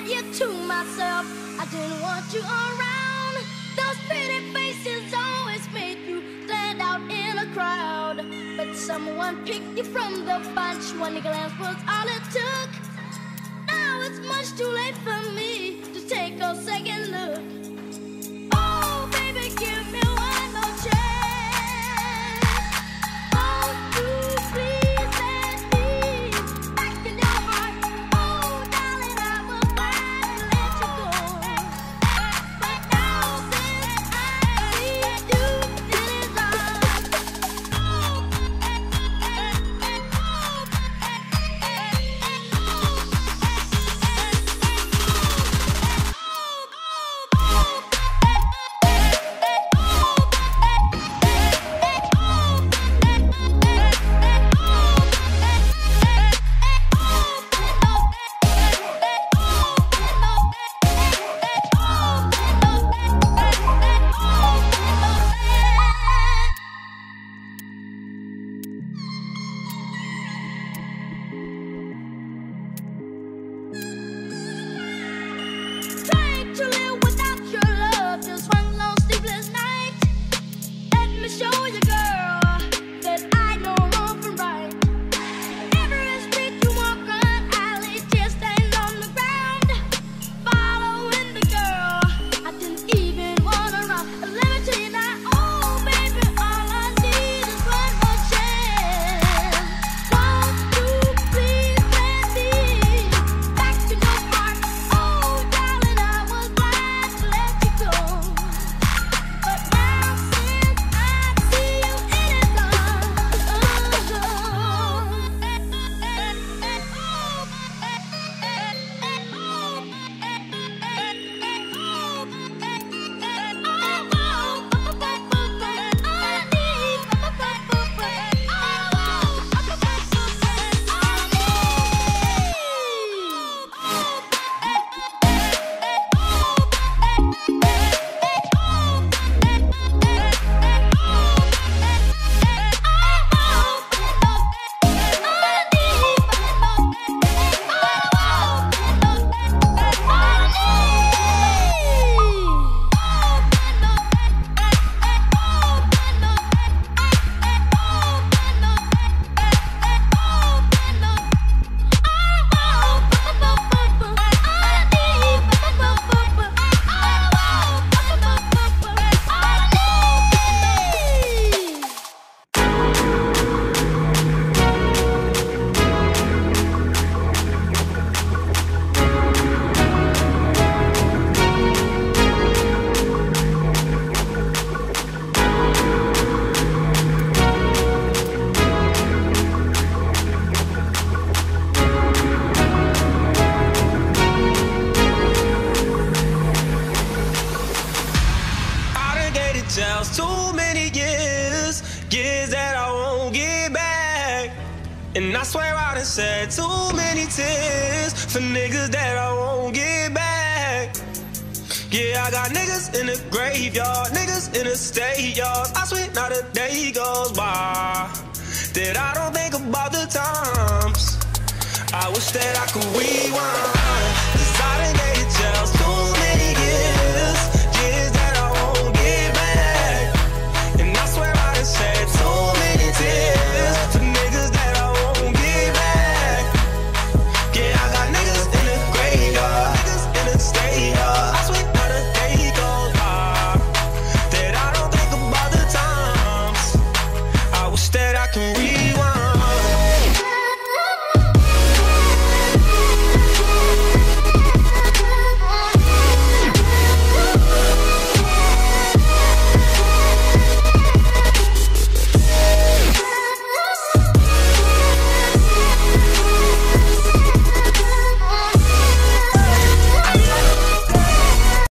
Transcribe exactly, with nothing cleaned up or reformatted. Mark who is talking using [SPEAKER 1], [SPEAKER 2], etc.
[SPEAKER 1] had you to myself. I didn't want you around. Those pretty faces always made you stand out in a crowd. But someone picked you from the bunch. One glance was all it took. Now it's much too late for me to take a second look. Oh, baby, give me one more chance. Won't you please let me back in your heart? Oh, darling, I was glad to let you go. But now since I see you in his arms, oh, trying to live without your love, just one long sleepless night. Let me show you, girl, that I know wrong from right. Every street you walk on, alley, just stand on the ground, following the girl. I didn't even wanna run. Let me tell you now, oh baby, all I need is one more chance. Won't you please let me back in your heart? Oh, darling, I was glad to let you go. But now since I see you in his arms, oh,
[SPEAKER 2] Just too many years, years that I won't get back. And I swear I done shed too many tears for niggas that I won't get back. Yeah, I got niggas in the graveyard, niggas in the state yard. I swear not a day goes by that I don't think about the times. I wish that I could rewind.